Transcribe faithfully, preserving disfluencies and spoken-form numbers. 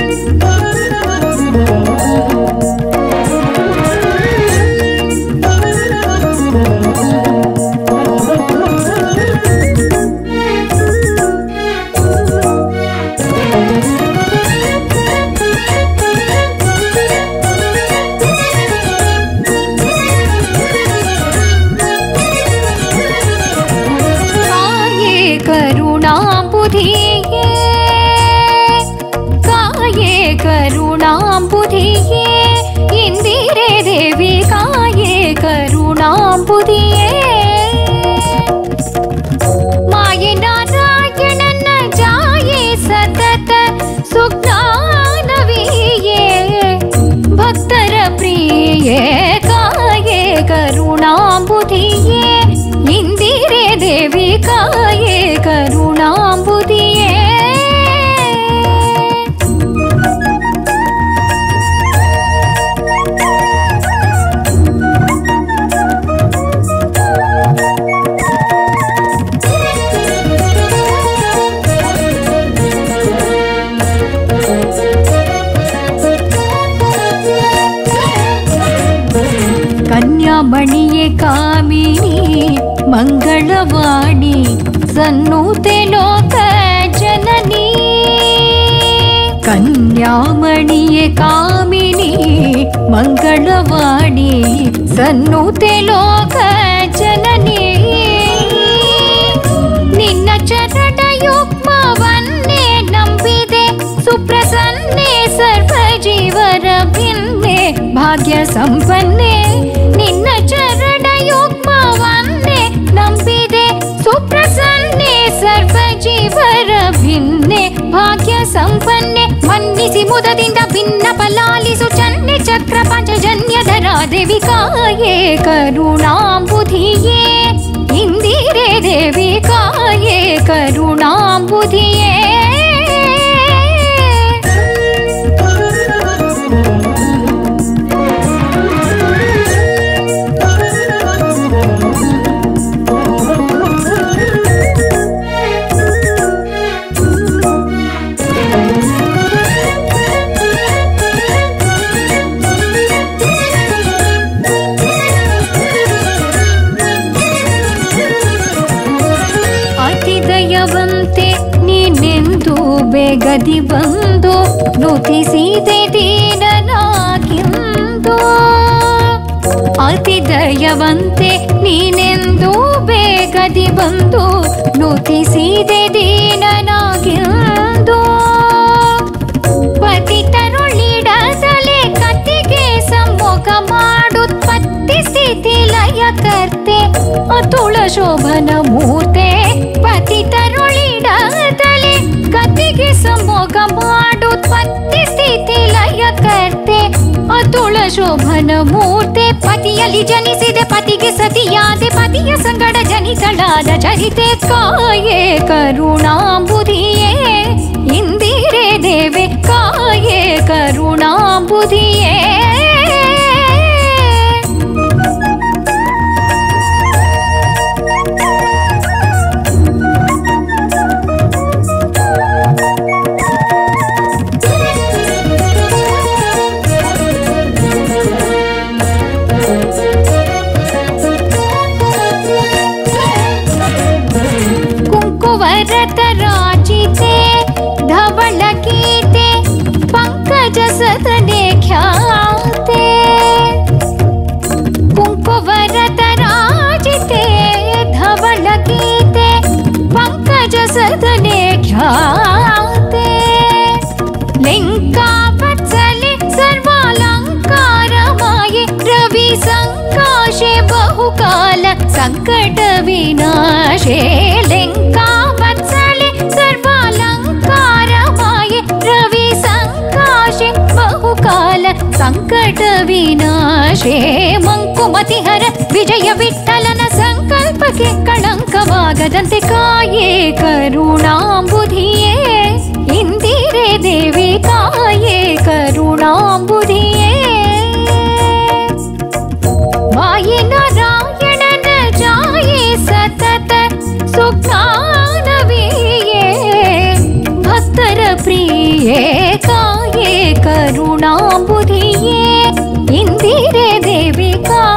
मणिये कामिनी मंगलवाणी सन्नुते लोक जननी कन्यामणिये कामिनी मंगलवाणी सन्नुते लोक जननी निन्न चरणयुग्मवन्ने नंबिदे सुप्रसन्ने सर्वजीवर भिन्ने भाग्य संपन्ने निन्न चरणयुग्मवन्ने नंबिदे सुप्रसन्ने सर्वजीवर भिन्ने भाग्य संपन्ने मन्निसि मुददिंद भिन्न फलालिसु चन्ने चक्र पंचजन्यधरा देवी काये करुणांबुधिये इंदिरे देवी काये करुणांबुधिये ಬೇಗದಿ ಬಂದು ನುತಿಸಿದೆ ದೀನನಾಗಿಂದು ಅತಿ ದಯವಂತೆ ನೀನೆಂದು ಬೇಗದಿ ಬಂದು ನುತಿಸಿದೆ ದೀನನಾಗಿಂದು ಪತಿತರುಳಿಡದಲೆ ಕತ್ತಿಗೆ ಸಮ್ಮುಖ ಮಾಡುತ್ಪತ್ತಿ ಸ್ಥಿತಿ ಲಯ ಕರ್ತೆ ಅತುಳ ಶೋಭನ ಮೂರ್ತೆ ಪತಿತರುಳಿಡದಲೆ ಕತ್ತಿಗೆ ಸಮ್ಮೋಗ ಮಾಡುತ್ಪತ್ತಿ ಸ್ಥಿತಿ ಲಯ ಕರ್ತೆ ಅತುಳ ಶೋಭನ ಮೂರ್ತೆ ಪತಿಯಲ್ಲಿ ಜನಿಸಿದೆ ಪತಿಗೆ ಸತಿಯಾದೆ ಪತಿಯ ಸಂಗಡ ಜನಿಗಳಾದ ಚರಿತೆ ಕಾಯೇ ಕರುಣಾಂಬುಧಿಯೇ ಇಂದಿರೆ ದೇವೆ ಕಾಯೇ ಕರುಣಾಂಬುಧಿಯೇ कुंकुवरतराजिते धवलगीते पंकजसदने ख्याते कुंकुवरतराजिते धवलगीते पंकजसदने ख्याते लिंकावत्सले सर्वालंकारमाये रवि संकाशे बहुकाल संकट विनाशे लिंकावत्सले सर्वालंकारमाये रवि संकाशे बहुकाल संकट विनाशे मंकुमतिहर विजय विठ्ठलन संकल्पके कळंकवागದಂತೆ ಕಾಯೇ ಕರುಣಾಂಬುಧಿಯೇ ಇಂದಿರೆ ದೇವಿ ಕಾಯೇ ಕರುಣಾಂಬುಧಿಯೇ ಮಾಯೆ ನಾರಾಯಣನ ಜಾಯೇ ಸತತ ಸುಜ್ಞಾನವಿಯೇ ಭಕ್ತರ ಪ್ರಿಯೇ ಕಾಯೇ इंदिरे देवी का